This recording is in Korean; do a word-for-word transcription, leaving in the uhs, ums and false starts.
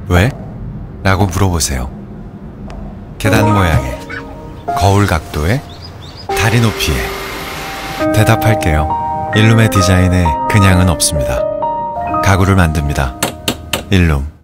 왜? 라고 물어보세요. 계단 모양에, 거울 각도에, 다리 높이에. 대답할게요. 일룸의 디자인에 그냥은 없습니다. 가구를 만듭니다. 일룸.